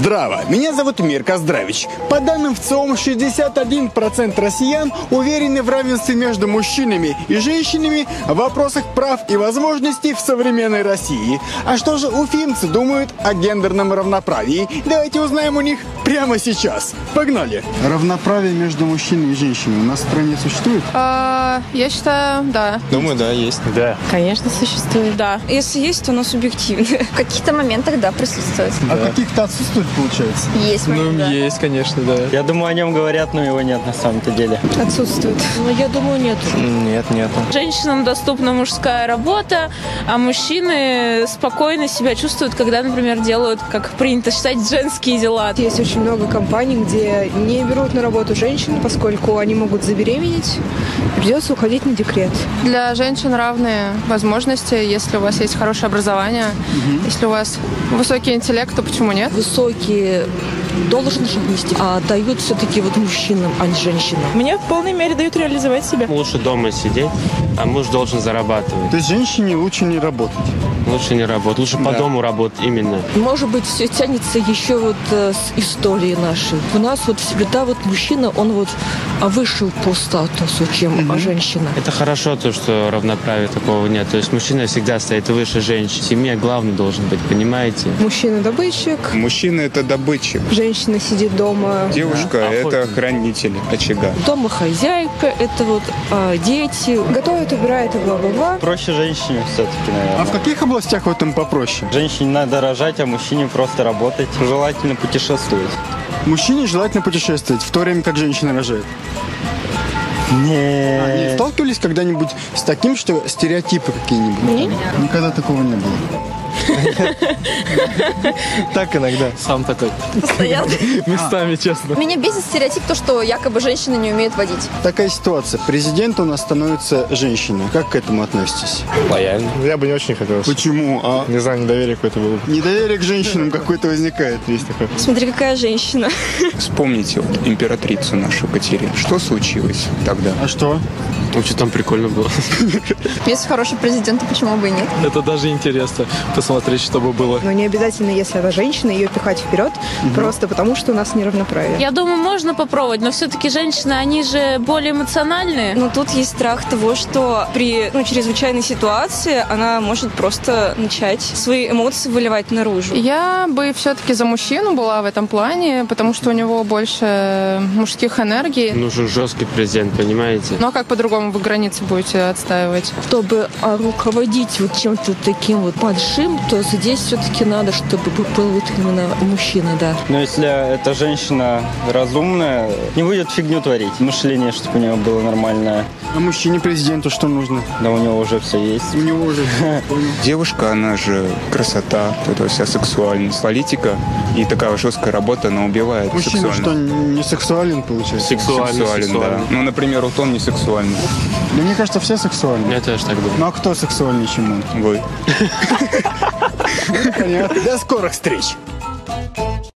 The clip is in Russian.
Здраво! Меня зовут Мир Коздравич. По данным ВЦИОМ, 61% россиян уверены в равенстве между мужчинами и женщинами в вопросах прав и возможностей в современной России. А что же уфимцы думают о гендерном равноправии? Давайте узнаем у них прямо сейчас. Погнали! Равноправие между мужчиной и женщиной у нас в стране существует? Я считаю, да. Думаю, да, есть. Да. Конечно, существует. Да. Если есть, то оно субъективно. В каких-то моментах, да, присутствует. А каких-то отсутствует, получается? Есть момент, да. Есть, конечно, да. Я думаю, о нем говорят, но его нет на самом-то деле. Отсутствует. Но я думаю, нет. Нет, нету. Женщинам доступна мужская работа, а мужчины спокойно себя чувствуют, когда, например, делают, как принято считать, женские дела. Есть очень много компаний, где не берут на работу женщин, поскольку они могут забеременеть, и придется уходить на декрет. Для женщин равные возможности, если у вас есть хорошее образование, если у вас высокий интеллект, то почему нет? Высокие должности дают все-таки вот мужчинам, а не женщинам. Мне в полной мере дают реализовать себя. Лучше дома сидеть, а муж должен зарабатывать. То есть женщине лучше не работать? Лучше не работать, лучше по дому работать именно. Может быть, все тянется еще вот с истории нашей. У нас вот всегда вот мужчина, он вот выше по статусу, чем женщина. Это хорошо, то, что равноправия такого нет. То есть мужчина всегда стоит выше женщин. В семье главный должен быть, понимаете? Мужчина добытчик, Мужчина – это добытчик. женщина сидит дома. Девушка – это хранитель очага. Дома хозяйка, это вот дети. Готовит, убирает и бла-бла-бла. Проще женщине все-таки, наверное. А в каких областях в этом попроще? Женщине надо рожать, а мужчине просто работать. Желательно путешествовать. Мужчине желательно путешествовать, в то время как женщина рожает. Не сталкивались когда-нибудь с таким, что стереотипы какие-нибудь? Нет. Никогда такого не было. Так иногда. Сам такой. Постоянно. Местами, честно. Меня бесит стереотип, то, что якобы женщины не умеют водить. Такая ситуация. Президент у нас становится женщина. Как к этому относитесь? Лояльно. Я бы не очень хотел. Почему? Не знаю, недоверие какое-то было. Недоверие к женщинам какое-то возникает. Есть такое. Смотри, какая женщина. Вспомните вот императрицу нашу Катерину. Что случилось тогда? А что? Ну, что там прикольно было. Если хороший президент, то почему бы и нет? Это даже интересно посмотреть, что бы было. Но не обязательно, если она женщина, ее пихать вперед, просто потому, что у нас неравноправие. Я думаю, можно попробовать, но все-таки женщины, они же более эмоциональные. Но тут есть страх того, что при чрезвычайной ситуации она может просто начать свои эмоции выливать наружу. Я бы все-таки за мужчину была в этом плане, потому что у него больше мужских энергий. Нужен жесткий президент, понимаете? Ну а как по-другому вы границы будете отстаивать? Чтобы руководить вот чем-то таким вот большим, то здесь все-таки надо, чтобы был вот именно мужчина, да. Но если эта женщина разумная, не будет фигню творить. Мышление, чтобы у нее было нормальное. А мужчине президенту что нужно? Да у него уже все есть. У него уже... Девушка, она же красота, это вся сексуальность. Политика и такая жесткая работа, она убивает Мужчина сексуальность. что, не сексуален, получается? Сексуален, да. Ну, например, вот он не сексуальный. Да мне кажется, все сексуальны. Я тоже так думаю. Ну а кто сексуальнее, чем он? Вы. Понятно. До скорых встреч!